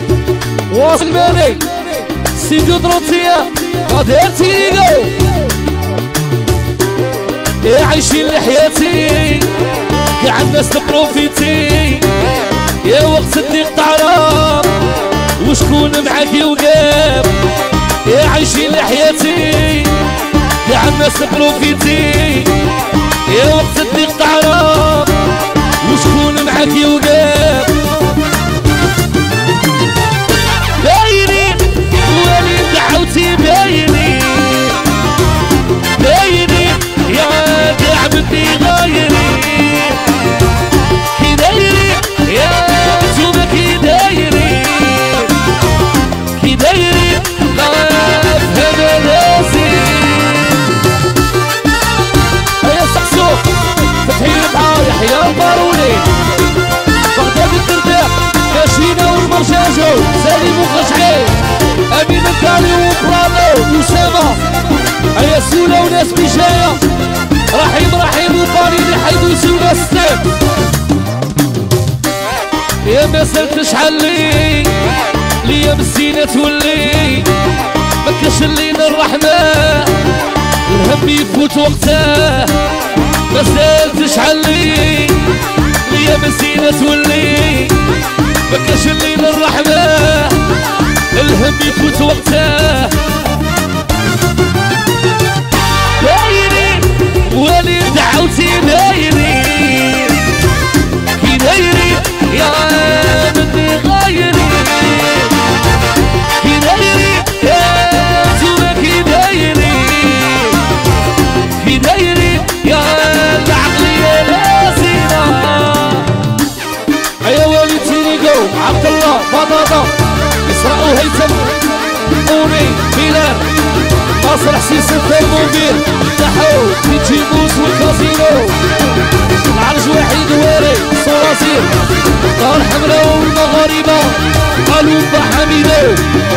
واصل مالي سيدو دروتيا قدرتي ليقو يا عايشين لحياتي كاع الناس تبروفيتي يا وقت الضيق تعرف وشكون معاك يوقف يا عايشين لحياتي كاع الناس تبروفيتي يا وقت الضيق تعرف وشكون معاك يوقف بايني ولي دعوتي بايني بايني يا دعمتي غايري كي دايري يا نتوما كي دايري كي دايري لا فهم راسي هيا سقسوف فتحي البحر يحيى الباروني بغداد الدرداء كاشينا والمرجاجو سالم وخشعي امين الكاري وبرانو وسامة هيا سولا وناس بجاية رحيم وباريني حيدو يسونا السلام يا ما سالت شحال ليا مسينة تولي مكاش لينا الرحمة الهم يفوت وقته ما سالت شحال ليا مسينة تولي مكاش لينا الرحمة الهم يفوت وقته بايني ولي دعوتي بايني كي دايري يا مني غايري كي دايري يا نتوما كي دايري كي دايري يا العقلية لازينة هيا ولي تيريقو عبد الله بطاطا إسراء وهيثم قوني بلال ناصر حسين الترموبيل تحو تيجي موس والكازينو العرج وحيد واري صراصير دار حمراء والمغاربة قالوا بحميدو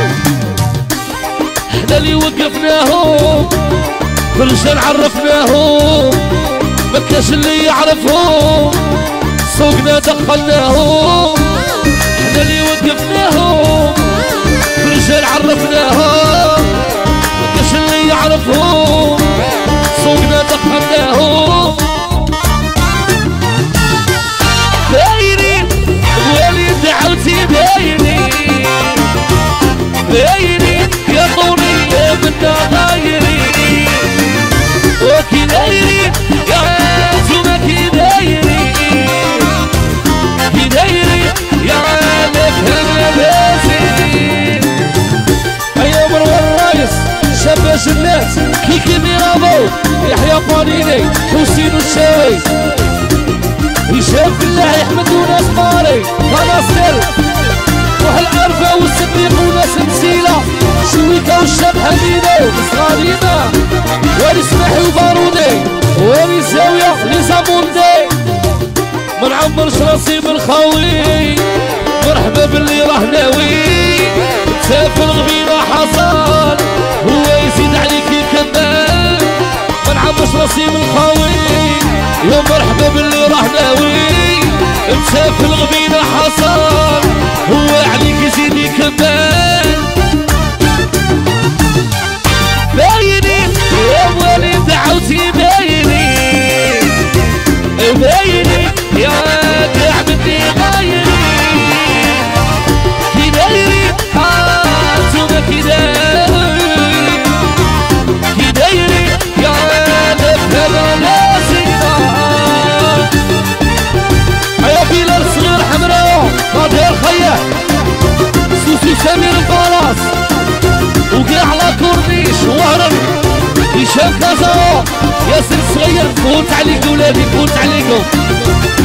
احنا اللي وقفناهم برجال عرفناهم مكاش اللي يعرفهم سوقنا دقلناهم احنا اللي وقفناهم برجال عرفناهم مكاش اللي يعرفهم سوقنا دقلناهم بايني ولي دعوتي بايني بايني يا طولي يا منا غايري وكي دايري يا نتوما كي دايري كي دايري يا نفهم باسي هيا مروان الرايس شاب جنات كيكي ميرابو يحيى بانيني حسين الشاوي هشام بالله يحمد وناس ماري مناصر روح العرفة والصديق وناس مسيلة شويكا والشاب حميدة صغارينا ولي سماحي وبارودي ولي زاوية لي زاموندي ما نعمرش راسي بالخاوي مرحبا باللي راه ناوي تسافر غبيرة حصل هو يزيد عليك يكمل ما نعمرش راسي بالخاوي يا مرحبا باللي راه ناوي مسافر الغبينة حصل هو عليك يزيد يكمل بايني يا موالي دعوتي بايني بايني يا دعمتي غايري كي دايري انتوما كي دايري كي دايري يا نفهم يا بلال صغير حمراء ناظر خياط سوسي سمير الفراس وقع على كورنيش وهرب هشام كازا ياسر صغير فوت عليك ولادي فوت عليكم